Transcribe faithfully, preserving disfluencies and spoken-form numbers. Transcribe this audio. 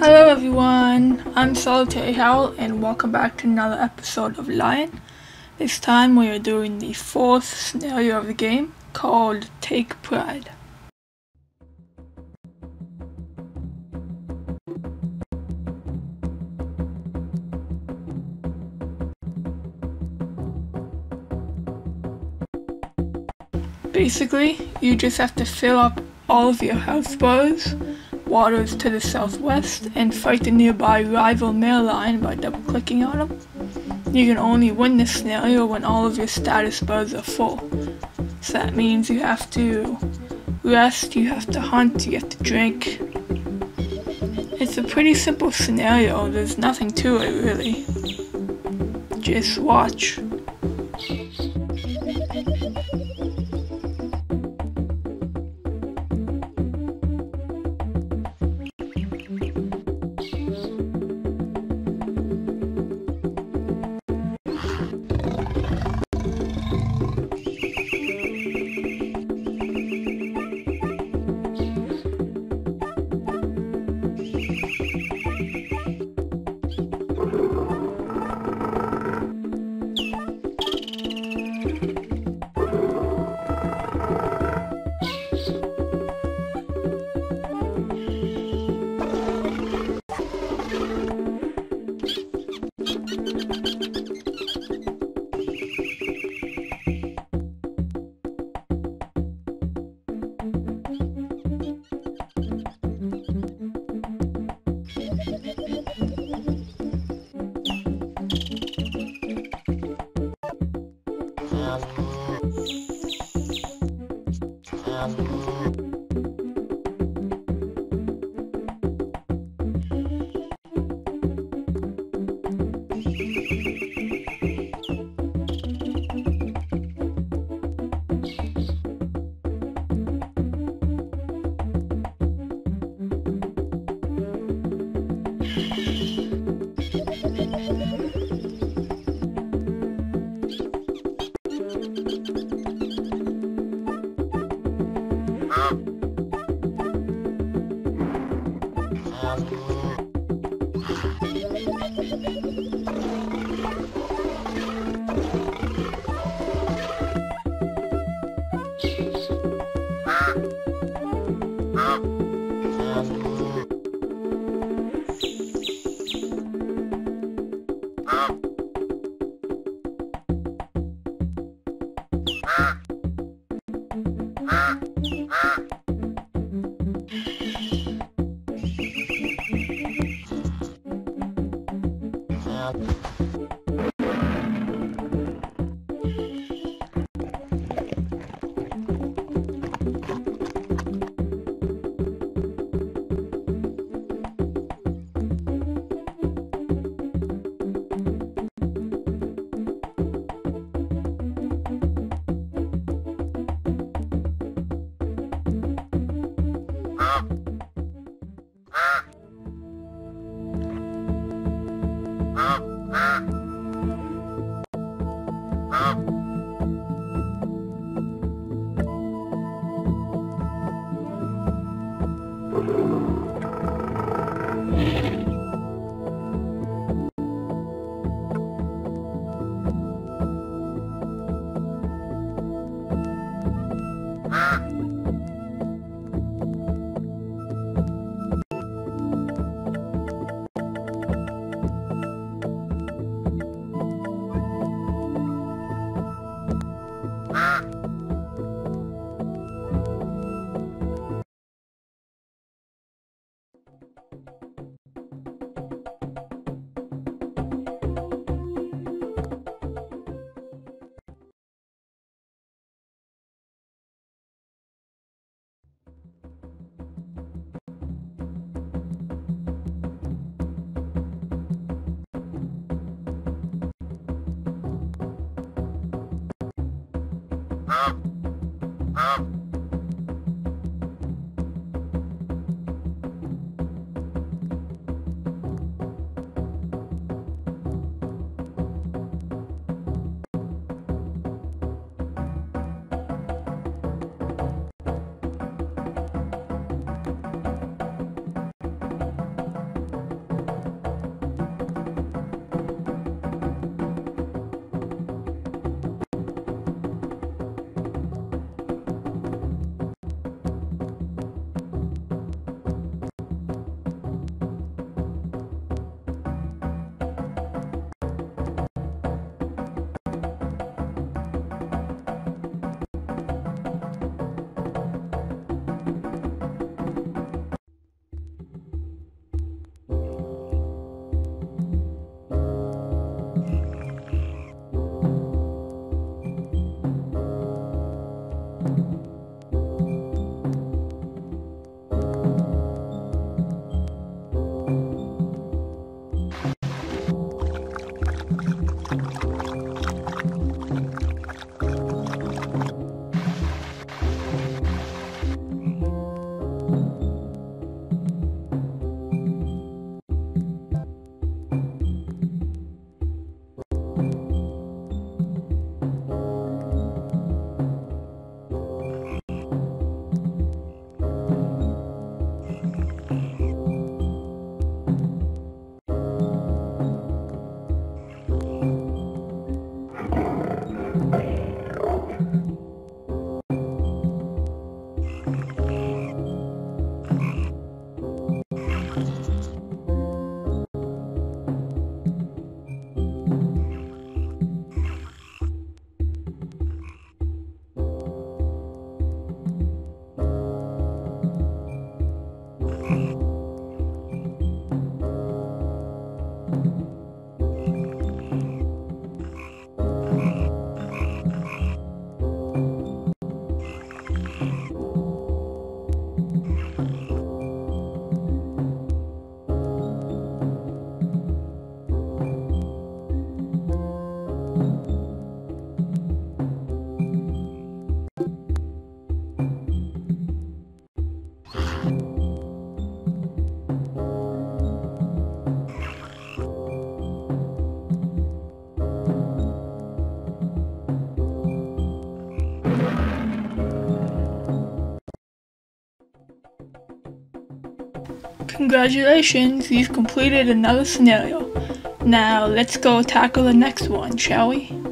Hello everyone, I'm Solitary Howl and welcome back to another episode of Lion. This time we are doing the fourth scenario of the game called Take Pride. Basically, you just have to fill up all of your health bars, waters to the southwest, and fight the nearby rival male lion by double clicking on them. You can only win this scenario when all of your status bars are full. So that means you have to rest, you have to hunt, you have to drink. It's a pretty simple scenario, there's nothing to it really. Just watch. Congratulations, you've completed another scenario. Now let's go tackle the next one, shall we?